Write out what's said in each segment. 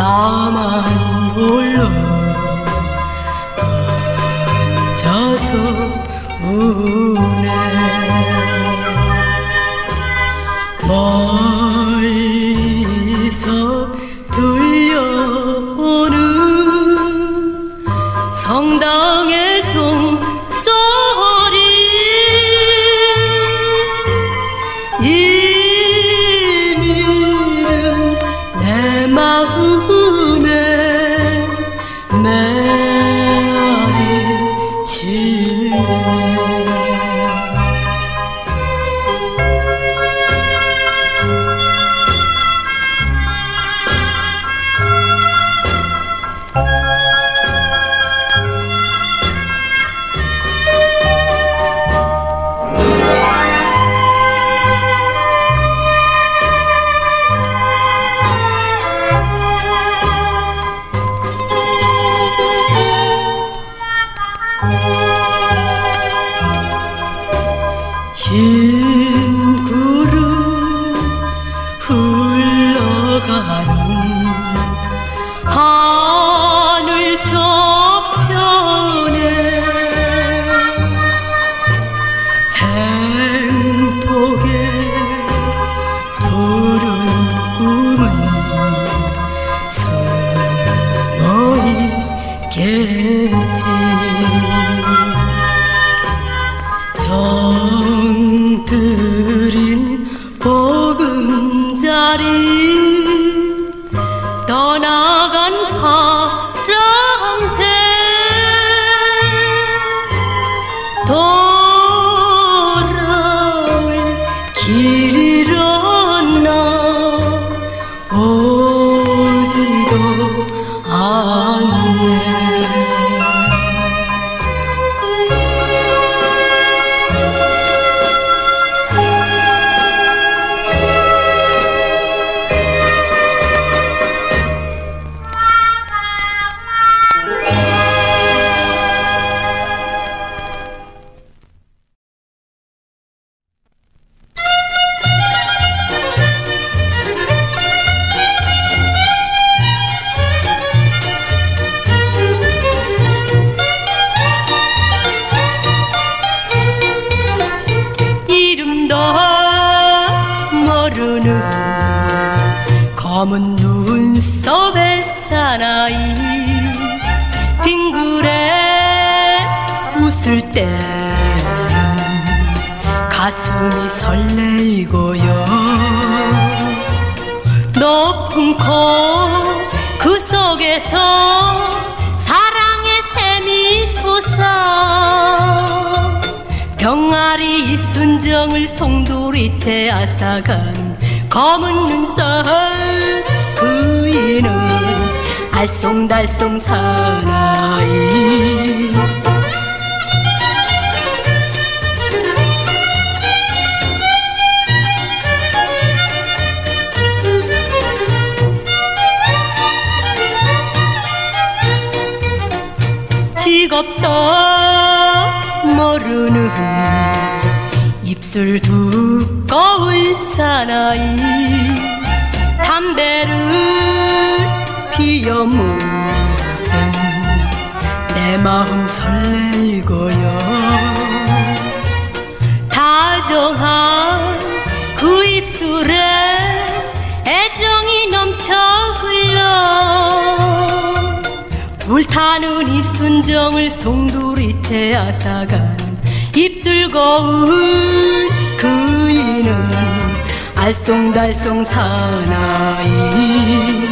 나만 홀로 앉아서 우네. 멀리서 들려오는 성당의 종소리, 이미는 내 마음에 메아리 치네. 흰 구름 흘러가는 하늘 저편에 행복의 푸른 꿈은 숨어 있겠지. 정들인 보금자리 떠나간 파랑새 돌아올 길 잃었나 오지도 않네. 검은 눈썹의 사나이 빙그레 웃을 때 가슴이 설레이고요. 높은 코 그 속에서 사랑의 샘이 솟아 병아리 이순정을 송두리째 앗아간 검은 눈썹 그이는 알쏭달쏭 사나이. 직업도 모르는 입술 두꺼운 사나이 담배를 피워 물은 내 마음 설레이고요. 다정한 그 입술에 애정이 넘쳐 흘러 불타는 이순정을 송두리째 앗아간 입술 거울 그이는 알쏭달쏭 사나이.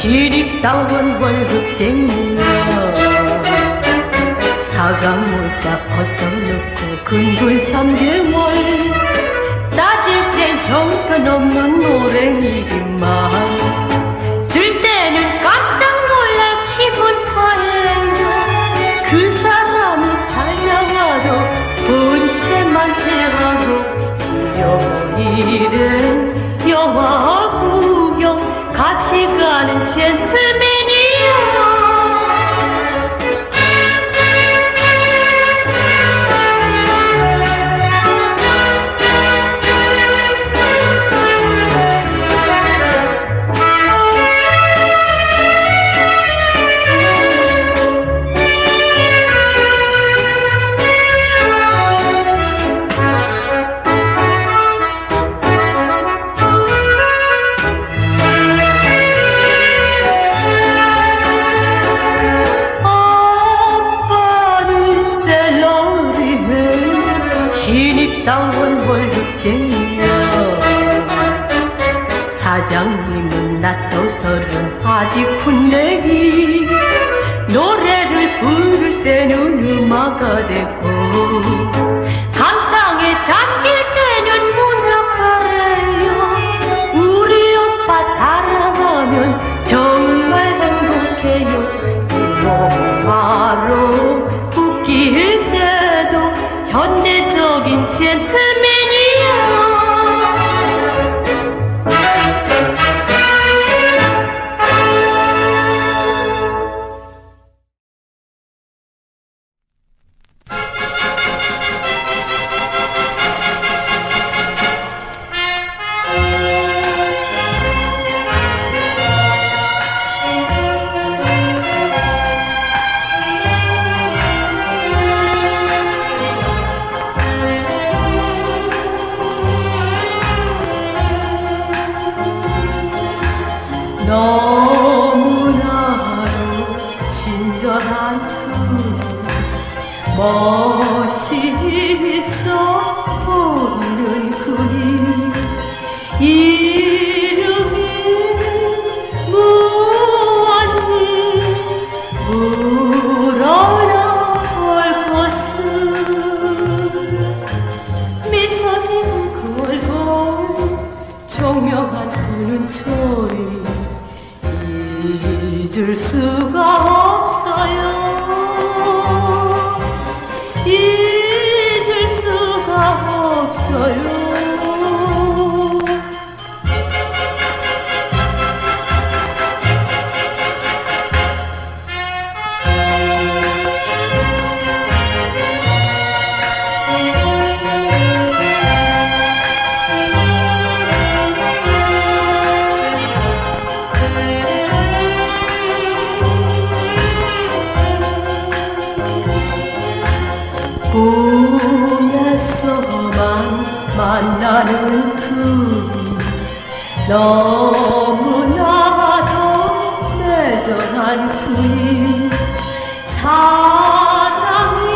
신입사원 월급쟁이여 사각모자 벗어놓고 근근 3개월 따질 땐 형편없는 노랭이지만 쓸 때는 깜짝 놀라 기분 팔려요. 그 사람이 잘 나와도 본체만 채하고 일요일엔 영화 구경 같이 가는 젠틀맨이야. 신입사원 월급쟁이여 사장님은 나또 30 아직 풋내기 노래를 부를 때는 음악가 되고 감상에 잠길 때는 문학가래요. 우리 오빠 사랑하면 정말 행복해요. 영화로 웃길 때도 현대적인 젠틀맨이야. 너무나도 친절한 멋있어 보이는 그림 이름이 무언지 물어나 볼 것은 미소 지은 그 얼굴 총명한 그는 소리 잊을 수가 없어요. 잊을 수가 없어요. 꿈에서만 만나는 그림 너무나도 매정한 그림 사랑이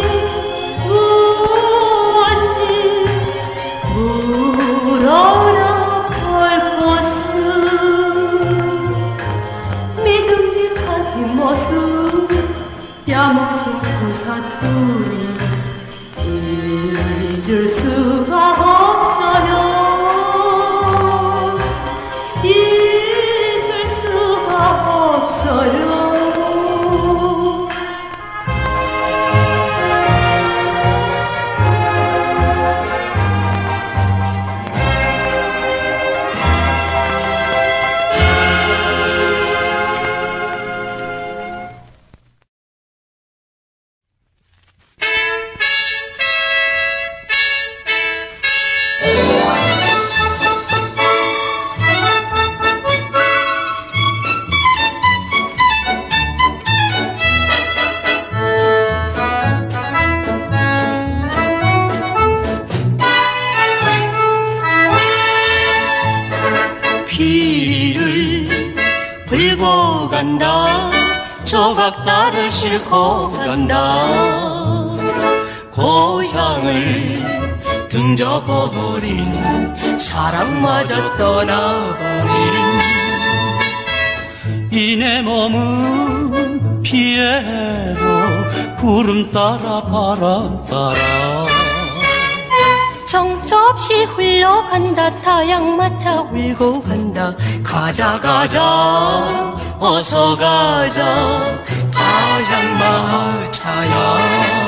무언지 물어나 볼 것은 믿음직한 뒷모습 야무진 그 사투리 잊을 수가 없어요. 잊을 수가 없어요. 피를 불고 간다. 조각가를 싣고 간다. 고향을 등져버린 사랑마저 떠나버린 이 내 몸은 피에로 구름 따라 바람 따라 정처 없이 흘러간다. 타양 맞아 울고 간다. 가자 가자 어서 가자 타양 마차야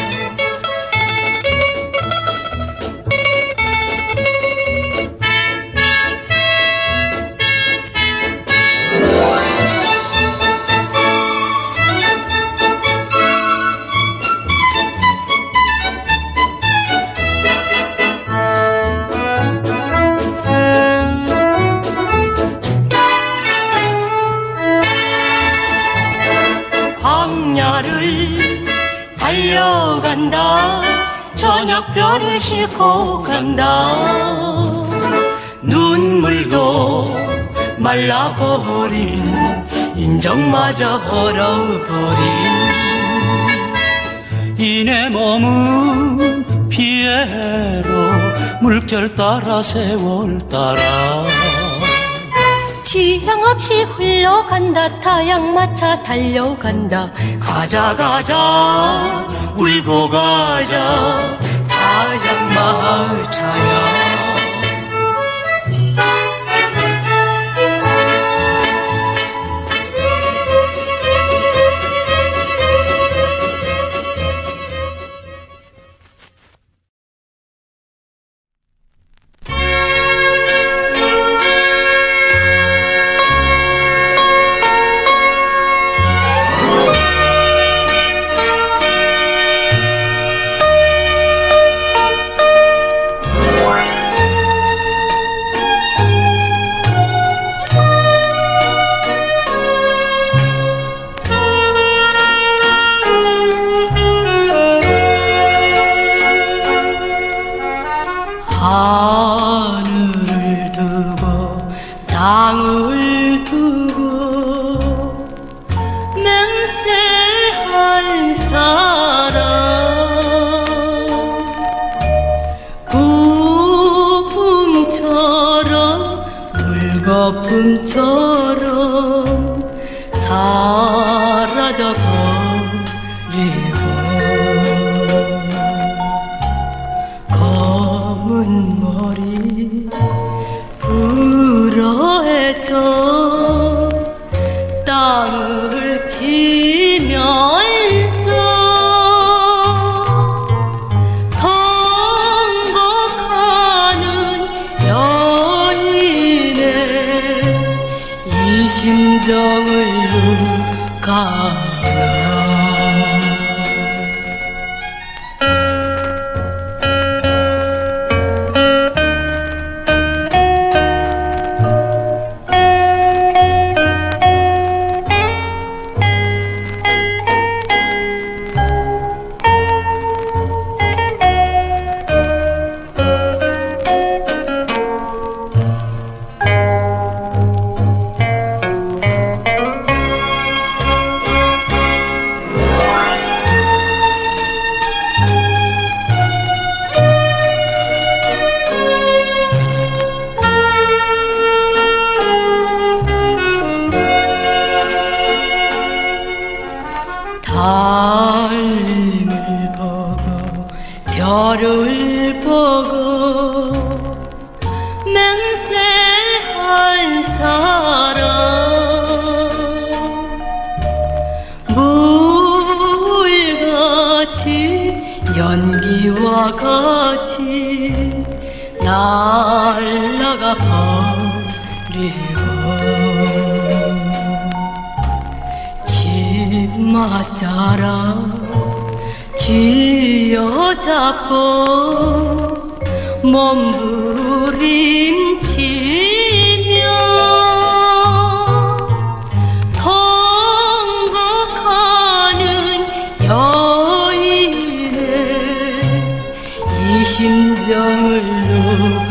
광야를 달려간다. 저녁별을 싣고 간다. 눈물도 말라버린 인정마저 얼어버린 이 내 몸은 피에로 물결 따라 세월 따라 지향 없이 흘러간다. 타양 맞아 달려간다. 가자 가자 울고 가자 타양 마차야 하늘을 두고 땅을 두고 맹세할 사람 부풍처럼 물거품처럼 사라져버리고 검은 머리 불어해져 땅을 치면서 통곡하는 여인의 이 심정을 누가 달림을 보고 별을 보고 맹세할 사람 물같이 연기와 같이 날아가 버리고 맞자라 쥐어잡고 몸부림치며 통곡하는 여인의 이 심정을